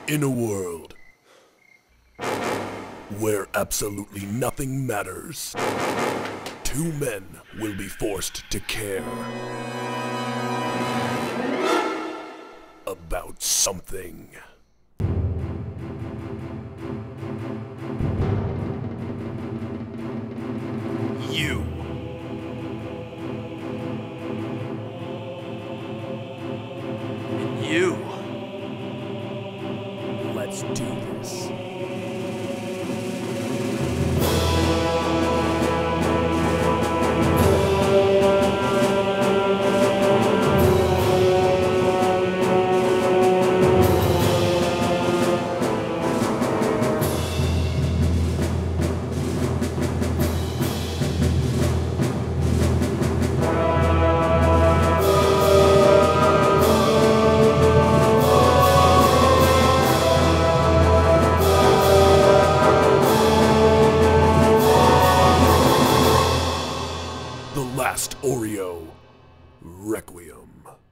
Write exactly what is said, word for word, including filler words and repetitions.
In a world where absolutely nothing matters, two men will be forced to care about something. You. And you. Let's do this. The Last Oreo Requiem.